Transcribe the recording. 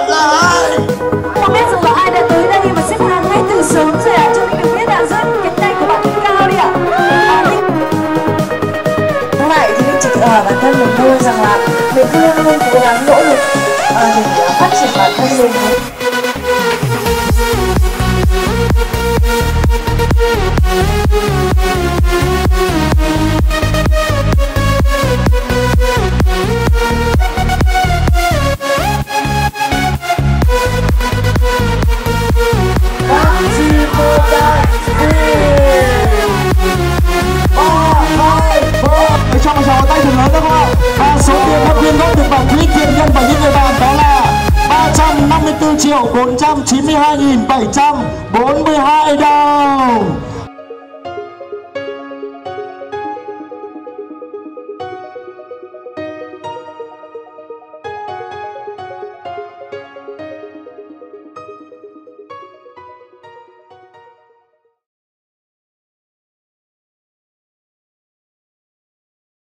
là ai? Không biết rằng là ai đã tới đây mà xếp hàng ngay từ sớm rồi ạ. Cho mình được biết là rất cánh tay của bạn cũng cao đi ạ. Lúc này thì mình chỉ tự hỏi bản thân mình thôi rằng là mình cứ luôn luôn cố gắng nỗ lực để phát triển bản thân mình. Cho một tràng tay thật lớn đó các bạn. Và số tiền đã quyên góp được vào quỹ thiện nhân và những người bạn đó là 354.492.742 đồng.